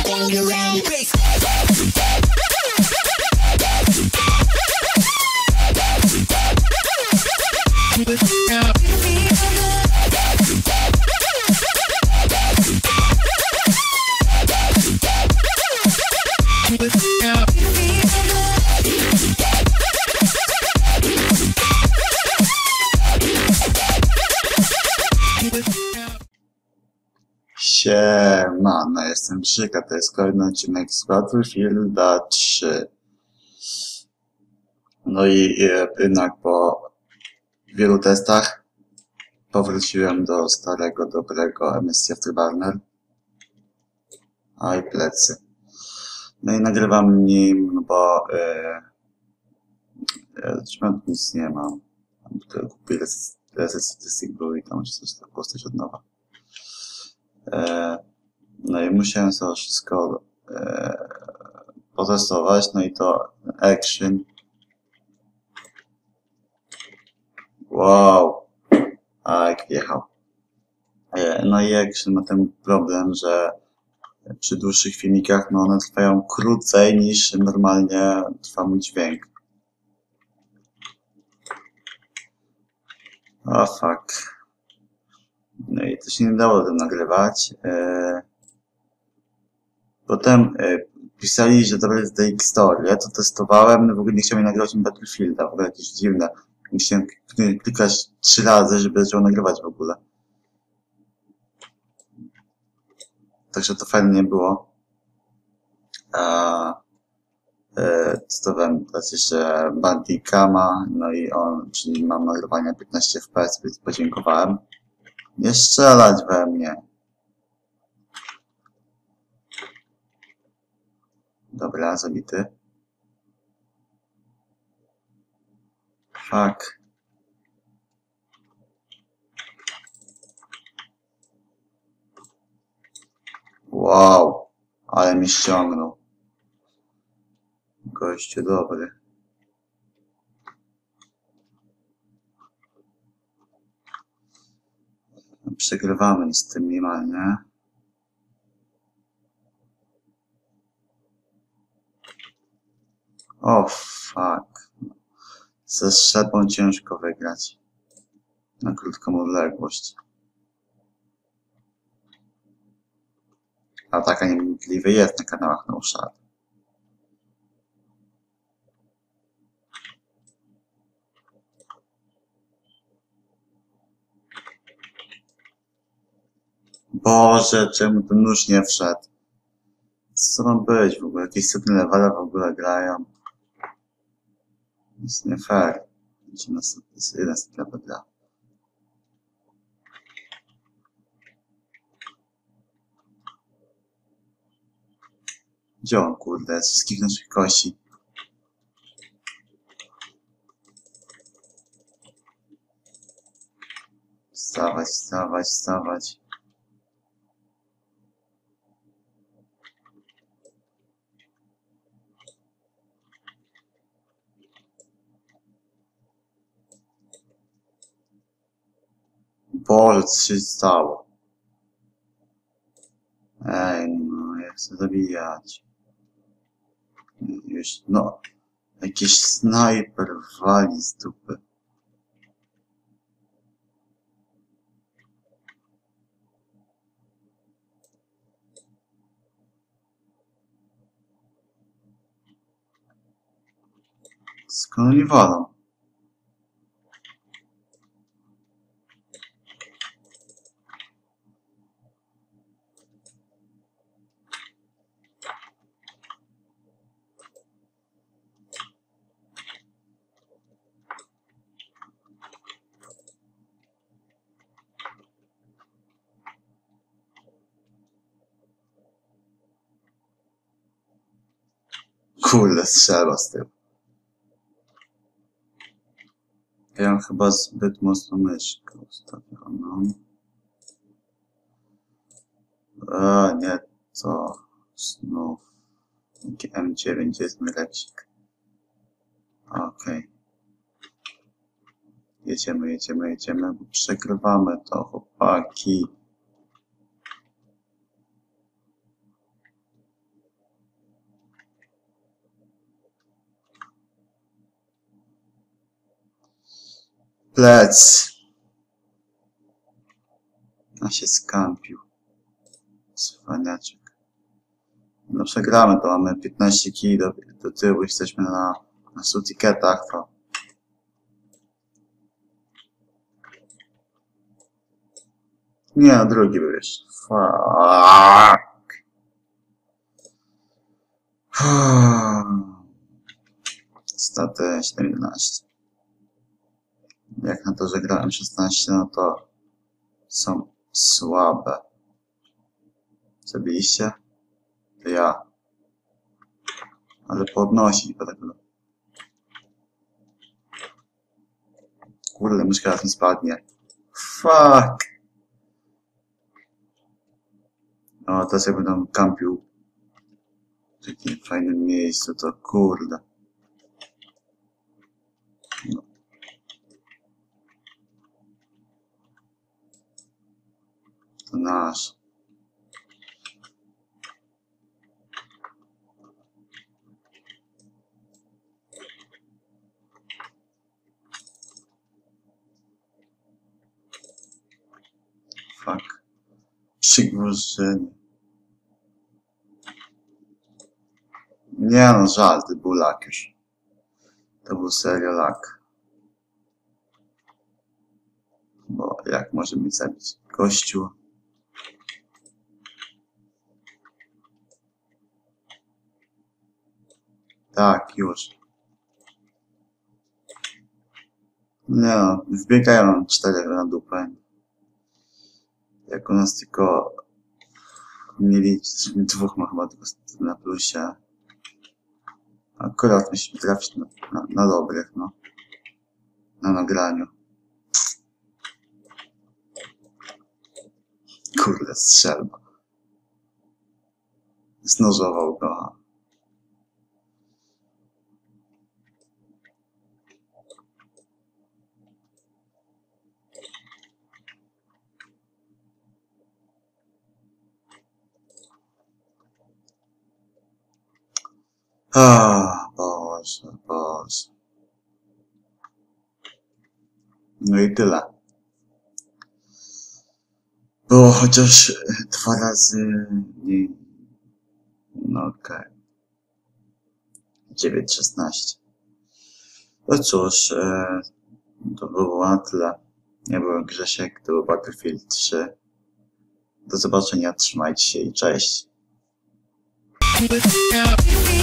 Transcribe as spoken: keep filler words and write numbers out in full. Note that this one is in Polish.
Siemano, jestem Krzyka, to jest kolejny odcinek z Battlefielda trzy. No i jednak po wielu testach powróciłem do starego, dobrego M S C Afterburner. A i plecy. No i nagrywam nim, no bo yy, nic nie mam. Kupię statystyk był i tam coś tak postać od nowa. E, no i musiałem sobie wszystko e, potestować, no i to action. Wow, a jak wjechał. E, no i action ma ten problem, że przy dłuższych filmikach, no one trwają krócej niż normalnie trwa mój dźwięk. O fuck. No i to się nie dało tym nagrywać. Eee, potem e, pisali, że to jest D X Story. Ja to testowałem, no w ogóle nie chciałem nagrywać mi Battlefielda, w ogóle jakieś dziwne. Musiałem klikać trzy razy, żeby zaczął nagrywać w ogóle. Także to fajnie nie było. Eee, e, testowałem teraz jeszcze Bandicama, no i on, czyli mam nagrywanie piętnaście F P S, więc podziękowałem. Nie strzelać we mnie. Dobra, zabity. Fuck. Wow. Ale mi ściągnął. Gościu dobry. Przegrywamy z tym minimalnie. O fuck. Ze strzepą ciężko wygrać. Na krótką odległość. A taka niewątpliwie jest na kanałach No Shot. Boże, czemu ten nóż nie wszedł? Co ma być w ogóle? Jakieś setne levele w ogóle grają. To jest nie fair. Jest jeden set level gra. Gdzie on, kurde? Z wszystkich naszych kości. Wstawać, wstawać, wstawać. Boże, co się stało? Ej, no, ja chcę zabijać. Już, no, jakiś snajper wali z dupy. Skąd oni walą? Kurde, strzela z tym. Ja mam chyba zbyt mocno myszkę ustawioną. A nie, to znów. M dziewięć jest mój lepsik. Okej. Okay. Jedziemy, jedziemy, jedziemy, bo przegrywamy to, chłopaki. Plec. A się skampił. Cwaniaczek. No przegramy to, mamy piętnaście kili do, do tyłu, jesteśmy na, na stu tiketach, to... Nie, no drugi był jeszcze. Fuck. Staty siedemnaście. Jak na to, że grałem szesnaście, no to są słabe. Zabiliście? To ja. Ale podnosić go tak. Kurde, myszka raz mi spadnie. Fuck. O, teraz jak będę kampił w takim fajnym miejscu, to kurde. No. To nasz. Fuck. Przygwożdżenie. Nie no, żal, to był lak już. To był serio lak. Bo jak może mi zabić? Kościół. Tak, już. Nie no, wbiegają cztery na dupę. Jak u nas tylko mieli dwóch ma chyba tylko na plusie. Akurat musimy trafić na, na, na dobrych, no. Na nagraniu. Kurde, strzelba. Znożował go. Ah, Boże, Boże. No i tyle. Było chociaż dwa razy mniej. No okej. Okay. dziewięć szesnaście. No cóż, e, to było na tyle. Ja byłem Grzesiek, to był Battlefield trzy. Do zobaczenia, trzymajcie się i cześć.